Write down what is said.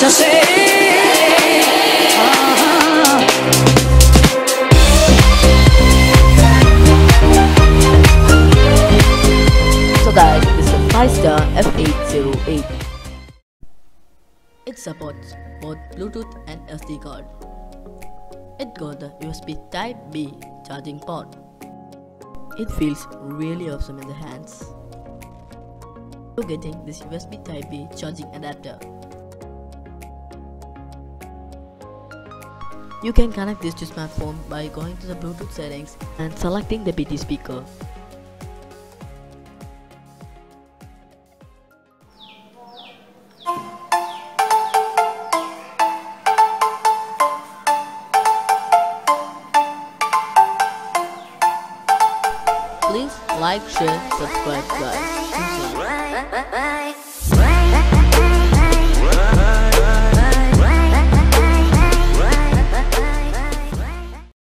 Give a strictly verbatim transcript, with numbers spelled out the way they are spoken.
to say. Uh-huh. So guys, this is a five star F eight oh eight. It supports both Bluetooth and S D card. It got the U S B Type B charging port. It feels really awesome in the hands. You're getting this U S B Type B charging adapter. You can connect this to smartphone by going to the Bluetooth settings and selecting the B T speaker. Please like, share, subscribe guys. See you soon.